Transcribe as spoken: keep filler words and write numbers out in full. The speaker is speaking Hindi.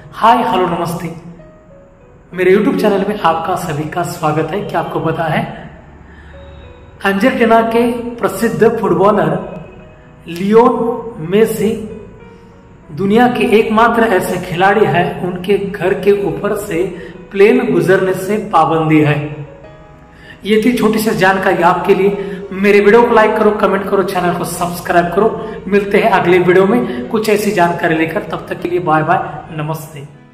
हाय हेलो नमस्ते, मेरे यूट्यूब चैनल में आपका सभी का स्वागत है। क्या आपको पता है अर्जेंटीना के प्रसिद्ध फुटबॉलर लियोन मेसी दुनिया के एकमात्र ऐसे खिलाड़ी हैं उनके घर के ऊपर से प्लेन गुजरने से पाबंदी है। ये थी छोटी सी जानकारी आपके लिए। मेरे वीडियो को लाइक करो, कमेंट करो, चैनल को सब्सक्राइब करो। मिलते हैं अगले वीडियो में कुछ ऐसी जानकारी लेकर। तब तक के लिए बाय बाय, नमस्ते।